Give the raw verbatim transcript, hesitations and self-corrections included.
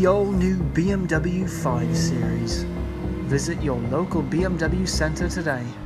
the all-new B M W five Series. Visit your local B M W center today.